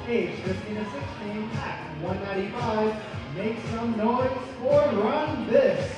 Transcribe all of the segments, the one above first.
age 15 to 16, Act 195, make some noise for Run This.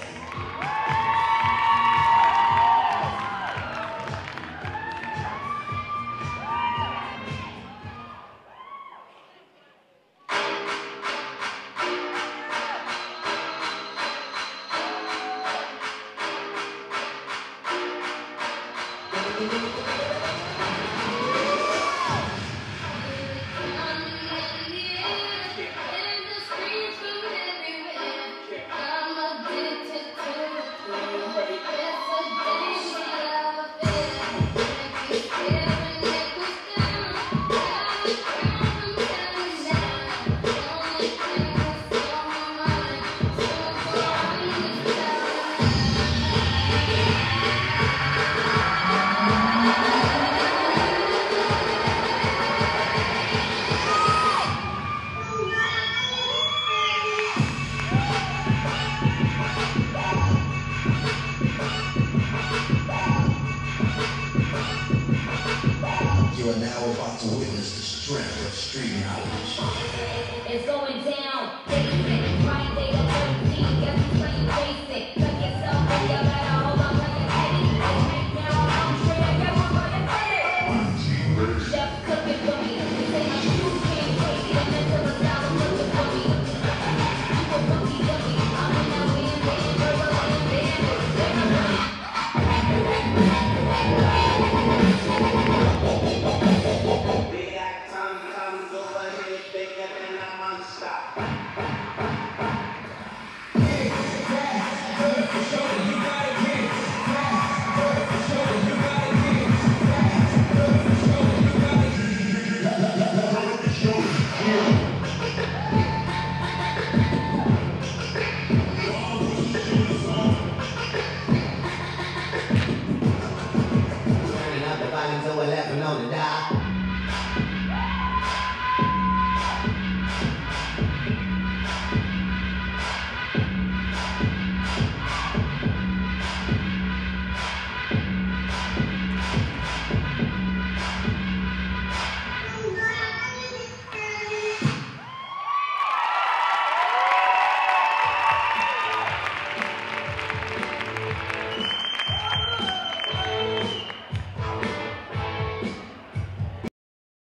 You are now about to witness the strength of street knowledge. It's going down. Basic. Right day to 13. Guess who's playing basic? Tuck yourself in. You better hold on when you're headed. Right now I'm straight. Guess we're going to get it. Chef cooking for me. They say my shoes can't take it. And until the style is looking for me. You a funky dummy. I'm in that way and band. Girl, I'm in band. On the